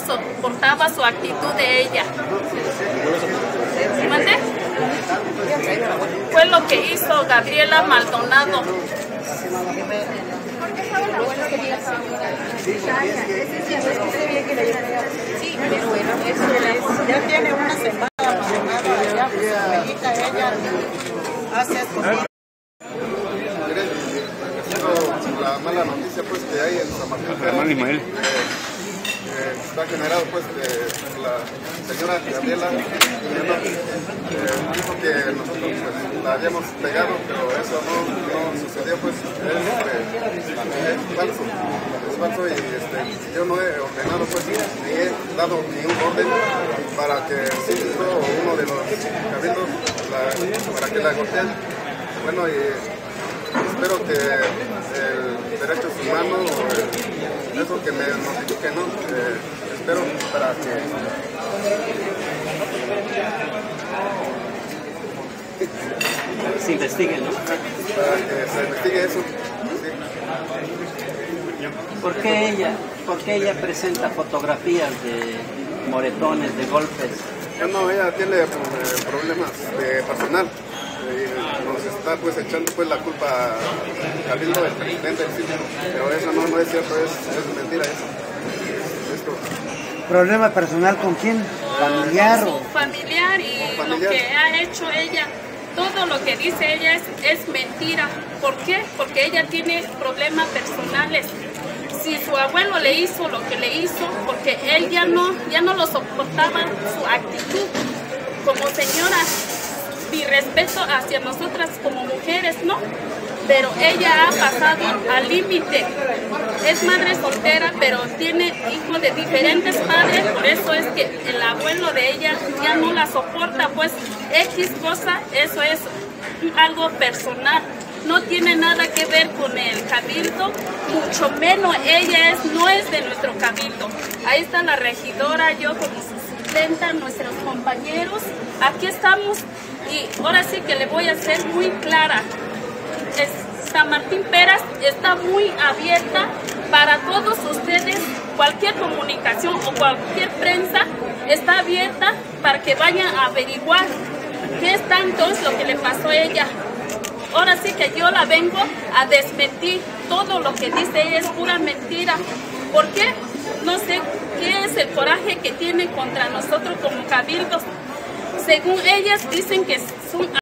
soportaba su actitud de ella. ¿Mande? Fue lo que hizo Gabriela Maldonado. Sí, pero bueno, eso es, ya tiene una semana Maldonado allá, pues ella hace esto. La mala noticia pues que hay en San Martín está generado pues que la señora Gabriela dijo que nosotros pues, la habíamos pegado, pero eso no sucedió, pues es falso y yo no he ordenado pues ni he dado ningún orden para que el síndico o uno de los cabildos para que la golpeen. Bueno, y espero que el Derechos Humanos o eso que me notifique, ¿no? Espero para que se investigue, ¿no? Para que se investigue eso. Sí. ¿Por qué ella presenta fotografías de moretones, de golpes? No, ella tiene problemas personal. Nos está pues echando pues la culpa a Cabildo, el presidente del sitio, pero eso no es cierto, es mentira esto. ¿Problema personal con quién? ¿Familiar? Su familiar y familiar. Lo que ha hecho ella, todo lo que dice ella es mentira. ¿Por qué? Porque ella tiene problemas personales. Si su abuelo le hizo lo que le hizo, porque él ya no lo soportaba su actitud como señora. Mi respeto hacia nosotras como mujeres, ¿no? Pero ella ha pasado al límite. Es madre soltera, pero tiene hijos de diferentes padres, por eso es que el abuelo de ella ya no la soporta, pues X cosa, eso es algo personal. No tiene nada que ver con el cabildo, mucho menos ella no es de nuestro cabildo. Ahí está la regidora, yo como su suplenta, nuestros compañeros, aquí estamos. Y ahora sí que le voy a ser muy clara. San Martín Peras está muy abierta para todos ustedes. Cualquier comunicación o cualquier prensa está abierta para que vayan a averiguar qué es tanto es lo que le pasó a ella. Ahora sí que yo la vengo a desmentir. Todo lo que dice ella es pura mentira. ¿Por qué? No sé qué es el coraje que tiene contra nosotros como cabildos. Según ellas dicen que son